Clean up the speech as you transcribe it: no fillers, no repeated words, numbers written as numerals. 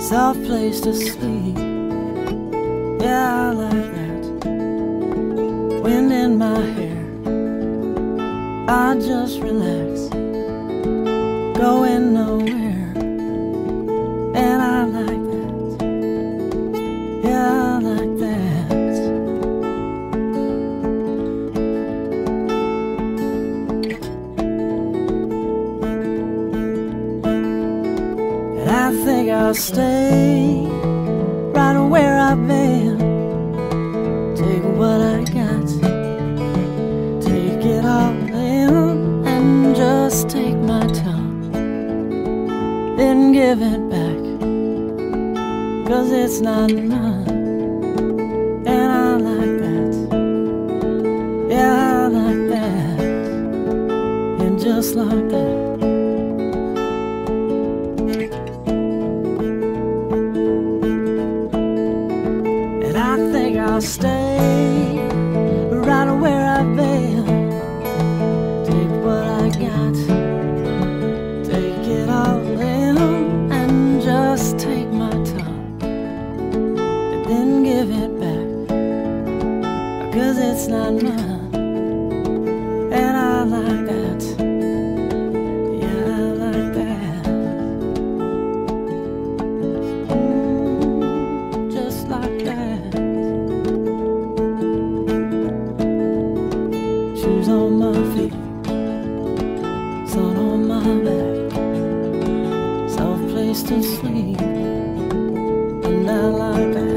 soft place to sleep. Yeah, I like that. Wind in my hair, I just relax, going nowhere. And I like that. Yeah, I like that. And I think I'll stay right where I've been. Take what I got, take it all in, and just take my time, then give it back, 'cause it's not mine. And I like that. Yeah, I like that. And just like that. I'll stay right where I've been. Take what I got, take it all in, and just take my time, and then give it back, 'cause it's not mine. And I like that. Yeah, I like that. Just like that. Shoes on my feet, sun on my back, soft place to sleep, and I like that.